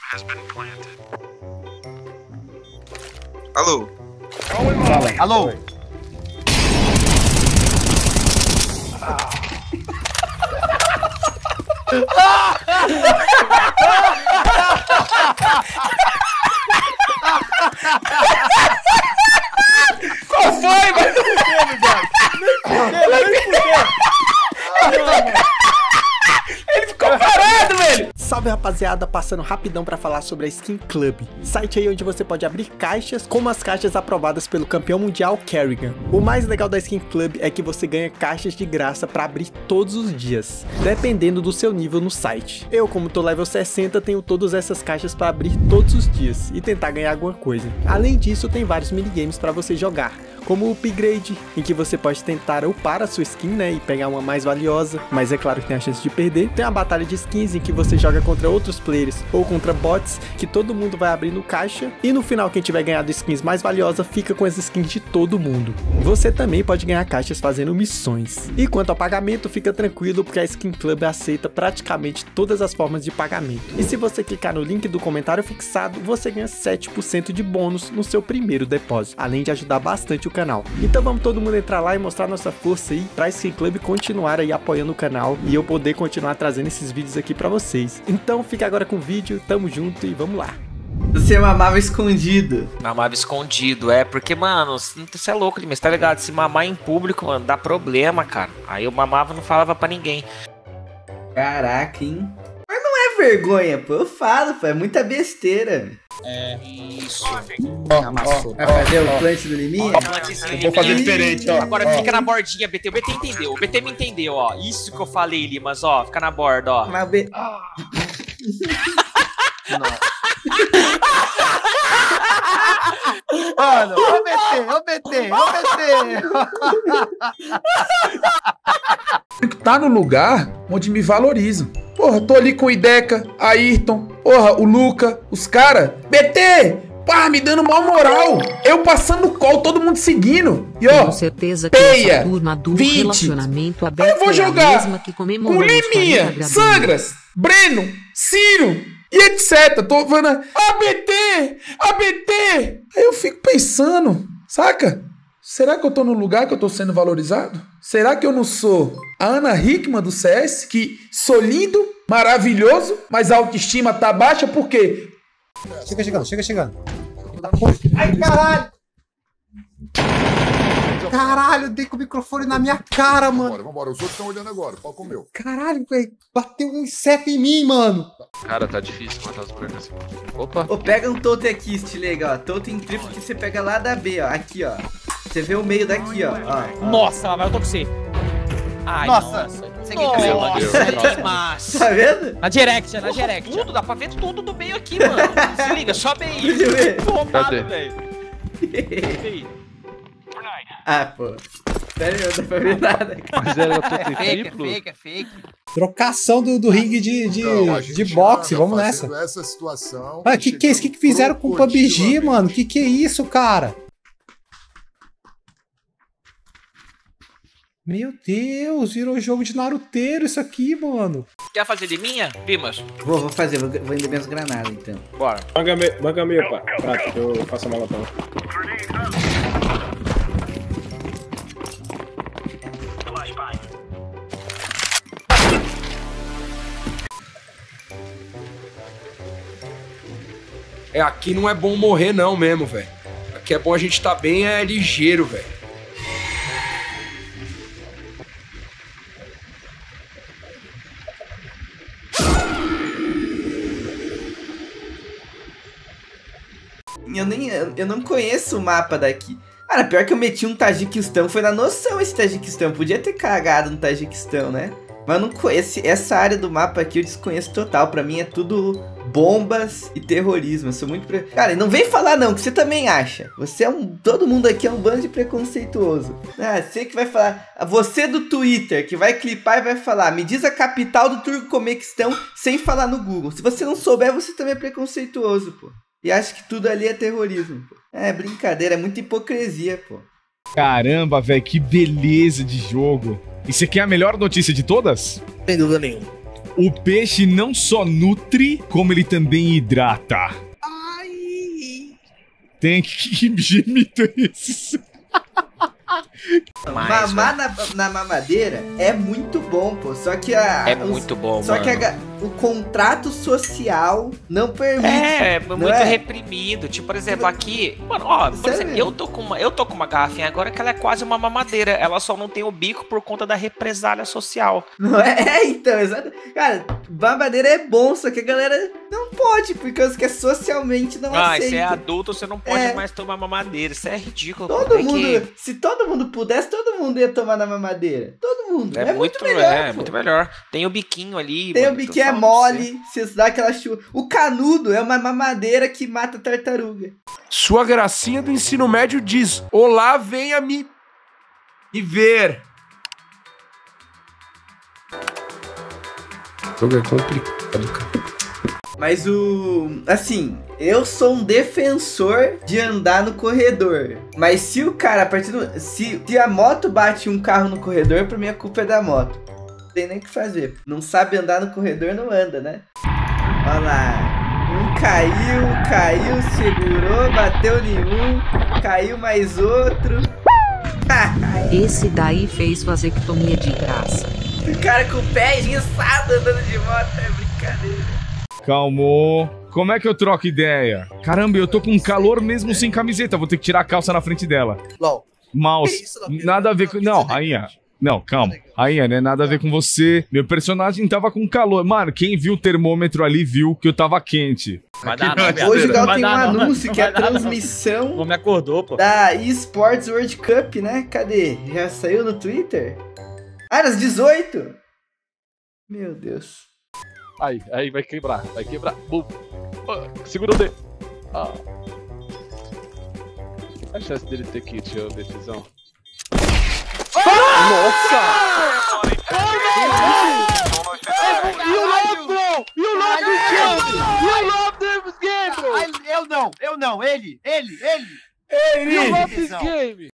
Alô? Alô? Qual foi, mano? Ele ficou parado, velho! Salve, rapaziada, passando rapidão pra falar sobre a Skin Club, site aí onde você pode abrir caixas, como as caixas aprovadas pelo campeão mundial Kerrigan. O mais legal da Skin Club é que você ganha caixas de graça pra abrir todos os dias, dependendo do seu nível no site. Eu, como tô level 60, tenho todas essas caixas pra abrir todos os dias e tentar ganhar alguma coisa. Além disso, tem vários minigames pra você jogar, como o upgrade, em que você pode tentar upar a sua skin, né, e pegar uma mais valiosa, mas é claro que tem a chance de perder. Tem a batalha de skins, em que você joga contra outros players ou contra bots, que todo mundo vai abrindo caixa, e no final quem tiver ganhado skins mais valiosas fica com as skins de todo mundo. Você também pode ganhar caixas fazendo missões. E quanto ao pagamento, fica tranquilo, porque a Skin Club aceita praticamente todas as formas de pagamento. E se você clicar no link do comentário fixado, você ganha 7% de bônus no seu primeiro depósito, além de ajudar bastante o canal. Então vamos todo mundo entrar lá e mostrar nossa força aí pra Skin Club continuar aí apoiando o canal e eu poder continuar trazendo esses vídeos aqui pra vocês. Então fica agora com o vídeo, tamo junto e vamos lá. Você mamava escondido. Mamava escondido, porque, mano, você é louco demais, tá ligado? Se mamar em público, mano, dá problema, cara. Aí eu mamava e não falava pra ninguém. Caraca, hein? Mas não é vergonha, pô. Eu falo, pô. É muita besteira. É. Isso. Vai fazer o plant do Liminha? Eu vou fazer diferente, ó. Agora fica na bordinha, BT. O BT entendeu. O BT me entendeu, ó. Isso que eu falei, Limas, ó. Fica na borda, ó. Mas Mano, ô BT. Tá no lugar onde me valorizam. Porra, tô ali com o Ideca, Ayrton, porra, o Luca, os caras. BT, pá, me dando mal moral. Eu passando no call, todo mundo seguindo. E ó, tenho certeza que Peia, essa turma do 20. relacionamento Aí aberto eu vou é a jogar mesma que com comemoramos Liminha, 40 graduados. Sangras, Breno, Ciro e etc. Tô vendo ABT. Aí eu fico pensando, saca? Será que eu tô no lugar que eu tô sendo valorizado? Será que eu não sou a Ana Hickman do CS, que sou lindo, maravilhoso, mas a autoestima tá baixa porque... Chega chegando. Ai, caralho! Caralho, dei com o microfone na minha cara, mano. Vambora. Os outros estão olhando agora. Pau comeu. Caralho, velho. Bateu um inseto em mim, mano. Cara, tá difícil matar os brancos assim. Opa. Ô, pega um totem aqui, Stilega, ó. Totem triplo que você pega lá da B, ó. Aqui, ó. Você vê o meio daqui, ó. Nossa, mas eu tô com você. Ai, Nossa. Você Nossa. que massa. Tá vendo? Na direct. Tudo, dá pra ver tudo do meio aqui, mano. Se liga, sobe aí. Deixa eu ver. Bombado, velho. Ah, pô. Sério, não dá pra ver nada. Mas era totem triplo? É fake. Trocação do ringue de boxe, vamos nessa. Essa situação. Ah, que é isso? Que fizeram com o PUBG, mano? Que é isso, cara? Meu Deus, virou jogo de naruteiro isso aqui, mano. Quer fazer de minha, Limas? Vou fazer, vou vender minhas granadas, então. Bora. Manga meio, pá. Prato, que eu faço a malatão. Aqui não é bom morrer não mesmo, velho. Aqui é bom a gente tá bem ligeiro, velho. Eu não conheço o mapa daqui. Cara, pior que eu meti um Tajiquistão, foi na noção esse Tajiquistão. Podia ter cagado no Tajiquistão, né? Mas eu não conheço. Essa área do mapa aqui eu desconheço total. Pra mim é tudo bombas e terrorismo. Eu sou muito... Cara, não vem falar não, que você também acha. Você é todo mundo aqui é um bando de preconceituoso. Ah, você que vai falar... Você do Twitter, que vai clipar e vai falar... Me diz a capital do Turcomequistão sem falar no Google. Se você não souber, você também é preconceituoso, pô. E acha que tudo ali é terrorismo, pô. É brincadeira, é muita hipocrisia, pô. Caramba, velho, que beleza de jogo. Isso aqui é a melhor notícia de todas? Sem dúvida nenhuma. O peixe não só nutre, como ele também hidrata. Tem que gemito isso. Mamar na mamadeira é muito bom, pô. Só que muito bom, só mano. que o contrato social não permite. É muito reprimido. Tipo, por exemplo, aqui... Mano, ó, por exemplo, eu tô com uma garrafinha agora que ela é quase uma mamadeira. Ela só não tem o bico por conta da represália social. Não é? Então, exato. Cara, mamadeira é bom, só que a galera não pode, porque que socialmente não aceita. Se é adulto, você não pode mais tomar mamadeira. Isso é ridículo. Se todo mundo pudesse, todo mundo ia tomar na mamadeira. Todo mundo. É muito melhor. É muito melhor. Tem o biquinho ali. Tem o biquinho, é mole. Você dá aquela chuva. O canudo é uma mamadeira que mata tartaruga. Sua gracinha do ensino médio diz: olá, venha me ver. O jogo é complicado, cara. Mas assim, eu sou um defensor de andar no corredor. Mas se o cara, se a moto bate um carro no corredor, pra mim a culpa é da moto. Não tem nem o que fazer. Não sabe andar no corredor, não anda, né? Olha lá. Um caiu, segurou, bateu nenhum. Caiu mais outro. Esse daí fez vasectomia de graça. O cara com o pé engessado andando de moto, é brincadeira. Calmou. Como é que eu troco ideia? Caramba, eu tô com calor mesmo sem camiseta. Vou ter que tirar a calça na frente dela. Mouse, nada a ver com... Não, rainha. Não, calma. Rainha, né? Nada a ver com você. Meu personagem tava com calor. Mano, quem viu o termômetro ali viu que eu tava quente. Hoje o Gal tem um anúncio que é a transmissão. Não me acordou, pô. Da eSports World Cup, né? Cadê? Já saiu no Twitter? Às 18? Meu Deus. Aí vai quebrar. Bum. Segura o D. A chance dele ter kit, ô decisão. Nossa! You love this game, bro! Eu não, ele! You love this game!